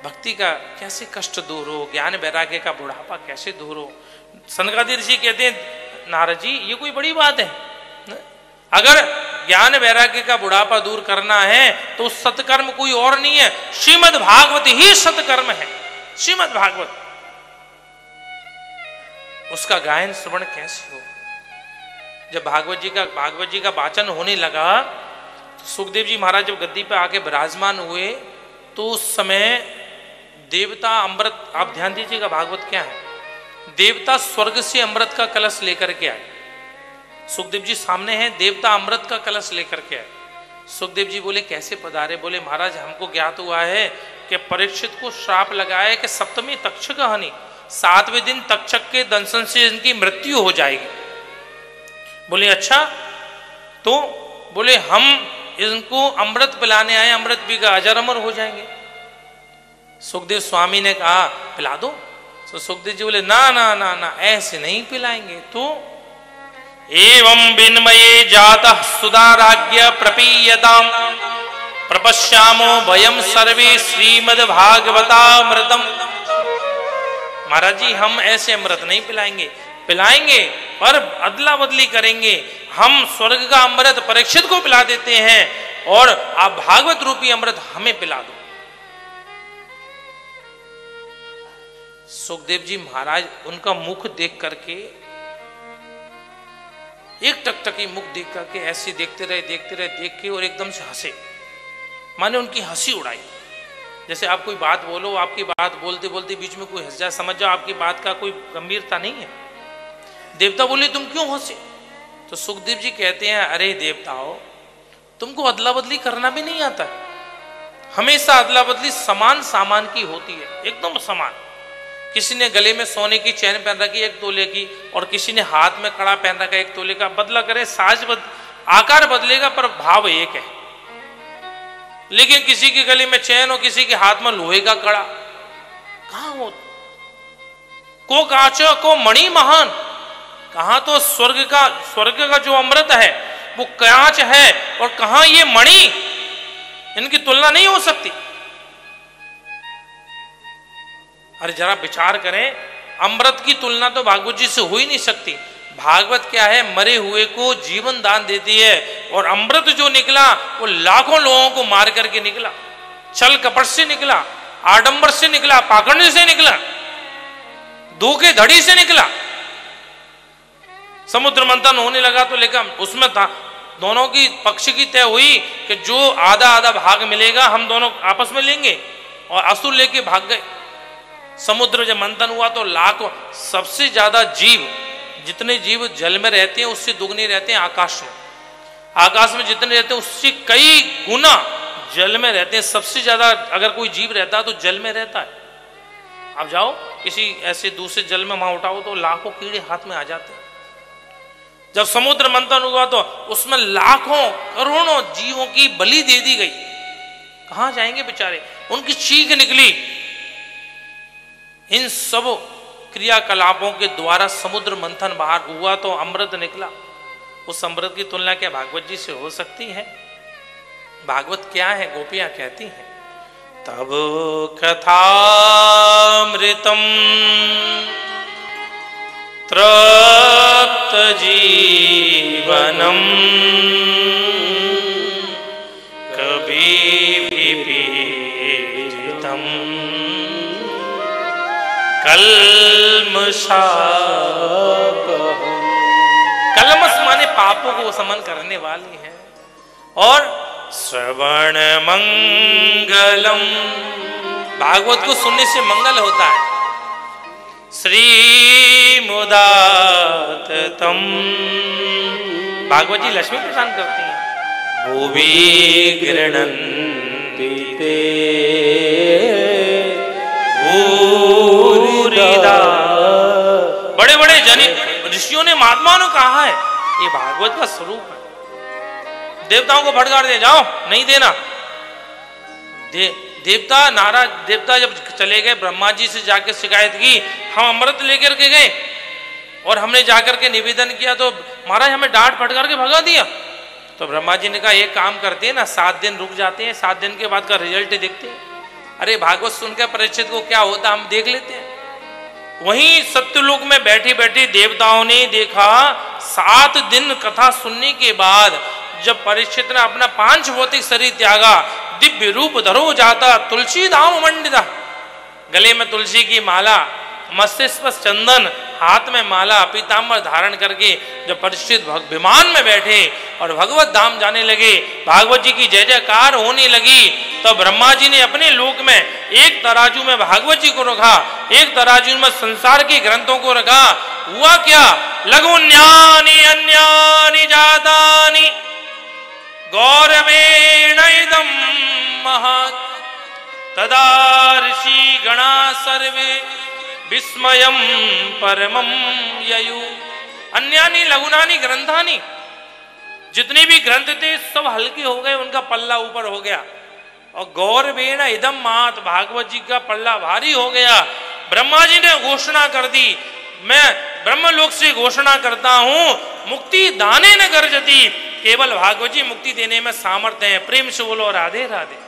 भक्ति का कैसे कष्ट दूर हो, ज्ञान वैराग्य का बुढ़ापा कैसे दूर हो। सनकादिक ऋषि कहते हैं नारद जी ये कोई बड़ी बात है, अगर ज्ञान वैराग्य का बुढ़ापा दूर करना है तो सत्कर्म कोई और नहीं है, श्रीमद् भागवत ही सत्कर्म है। श्रीमद् भागवत, उसका गायन श्रवण कैसे हो। जब भागवत जी का वाचन होने लगा तो सुखदेव जी महाराज जब गद्दी पे आके विराजमान हुए तो उस समय देवता अमृत, आप ध्यान दीजिएगा भागवत क्या है, देवता स्वर्ग से अमृत का कलश लेकर के आए। सुखदेव जी सामने हैं, देवता अमृत का कलश लेकर के आए। सुखदेव जी बोले कैसे पधारे। बोले महाराज हमको ज्ञात हुआ है कि परीक्षित को श्राप लगाया कि सप्तमी तक्षक हानि, 7वें दिन तक्षक के दंशन से इनकी मृत्यु हो जाएगी। बोले अच्छा, तो बोले हम इनको अमृत पिलाने आए, अमृत पी का अजर अमर हो जाएंगे। सुखदेव स्वामी ने कहा पिला दो। तो सुखदेव जी बोले ना ना ना ना ऐसे नहीं पिलाएंगे। तो एवं विन्मये जातः सुधाराज्ञ प्रपीयताम प्रपश्यामो वयम सर्वे श्रीमद् भागवतामृतम। महाराज जी हम ऐसे अमृत नहीं पिलाएंगे, पिलाएंगे पर अदला बदली करेंगे। हम स्वर्ग का अमृत परीक्षित को पिला देते हैं और आप भागवत रूपी अमृत हमें पिला दो। सुखदेव जी महाराज उनका मुख देख करके, एक टकटकी मुख देख करके ऐसे देखते रहे देख के और एकदम से हंसे, माने उनकी हंसी उड़ाई। जैसे आप कोई बात बोलो, आपकी बात बोलते बोलते बीच में कोई हंस जाए, समझ जाओ आपकी बात का कोई गंभीरता नहीं है। देवता बोले तुम क्यों हंसे। तो सुखदेव जी कहते हैं अरे देवताओं, तुमको अदला बदली करना भी नहीं आता। हमेशा अदला बदली समान सामान की होती है, एकदम समान। किसी ने गले में सोने की चैन पहन रखी 1 तोले की और किसी ने हाथ में कड़ा पहन रखा 1 तोले का, बदला करे आकार बदलेगा पर भाव एक है। लेकिन किसी के गले में चैन और किसी के हाथ में लोहे का कड़ा, कहां हो को कांच को मणि महान। कहां तो स्वर्ग का जो अमृत है वो कांच है और कहां ये मणि, इनकी तुलना नहीं हो सकती। अरे जरा विचार करें, अमृत की तुलना तो भागवत जी से हो ही नहीं सकती। भागवत क्या है, मरे हुए को जीवन दान देती है और अमृत जो निकला वो लाखों लोगों को मार करके निकला, छल कपट से निकला, आडंबर से निकला, पाखंड से निकला, धोखे धड़ी से निकला। समुद्र मंथन होने लगा तो लेकिन उसमें था दोनों की पक्ष की तय हुई कि जो आधा आधा भाग मिलेगा हम दोनों आपस में लेंगे, और असुर लेके भाग गए। समुद्र जब मंथन हुआ तो लाखों, सबसे ज्यादा जीव, जितने जीव जल में रहते हैं उससे दुगने रहते हैं आकाश में। आकाश में जितने रहते हैं उससे कई गुना जल में रहते हैं। सबसे ज्यादा अगर कोई जीव रहता है तो जल में रहता है। आप जाओ किसी ऐसे दूसरे जल में वहां उठाओ तो लाखों कीड़े हाथ में आ जाते हैं। जब समुद्र मंथन हुआ तो उसमें लाखों करोड़ों जीवों की बलि दे दी गई। कहां जाएंगे बेचारे, उनकी चीख निकली। इन सब क्रियाकलापों के द्वारा समुद्र मंथन बाहर हुआ तो अमृत निकला। उस अमृत की तुलना क्या भागवत जी से हो सकती है। भागवत क्या है, गोपियां कहती हैं तब कथामृतम तृप्त जीवनम कभी भी पीड़ितम कलमस माने पापों को समन करने वाली है। और श्रवण मंगलम, भागवत को सुनने से मंगल होता है। श्री मुदातम, भागवत जी लक्ष्मी प्रदान करती हैं। भूवि गृणन्ति ते बड़े बड़े ऋषियों ने महात्माओं ने कहा है ये भागवत का स्वरूप है। देवताओं को फटकार दे जाओ, नहीं देना। देवता नाराज, देवता जब चले गए ब्रह्मा जी से जाकर शिकायत की हम अमृत लेकर के गए और हमने जाकर के निवेदन किया तो महाराज हमें डांट फटकार के भगा दिया। तो ब्रह्मा जी ने कहा एक काम करते हैं ना, 7 दिन रुक जाते हैं, 7 दिन के बाद का रिजल्ट देखते हैं। अरे भागवत सुनकर परीक्षित को क्या होता हम देख लेते हैं। वहीं सत्यलोक में बैठी बैठी देवताओं ने देखा 7 दिन कथा सुनने के बाद जब परीक्षित ने अपना 5 भौतिक शरीर त्यागा, दिव्य रूप धरो जाता तुलसी धाम मंडिता, गले में तुलसी की माला, मस्तिष्क पर चंदन, हाथ में माला, पीताम्बर धारण करके जब परीक्षित विमान में बैठे और भगवत धाम जाने लगे, भागवत जी की जय जयकार होने लगी, तो ब्रह्मा जी ने अपने लोक में एक तराजू में भागवत जी को रखा, एक तराजू में संसार के ग्रंथों को रखा। हुआ क्या? लघुन्यानि अन्यानि जातानि गौरवेण इदं महत् तदा ऋषि गणा सर्वे विस्मयम परमम ययु। अन्यानि लघुनानि ग्रंथानि, जितने भी ग्रंथ थे सब हल्के हो गए, उनका पल्ला ऊपर हो गया। और गौरवेण इदं महत्, भागवत जी का पल्ला भारी हो गया। ब्रह्मा जी ने घोषणा कर दी, मैं ब्रह्मलोक से घोषणा करता हूं, मुक्ति दाने न गर्जती, केवल भागवत जी मुक्ति देने में सामर्थ्य है। प्रेम से बोलो राधे राधे।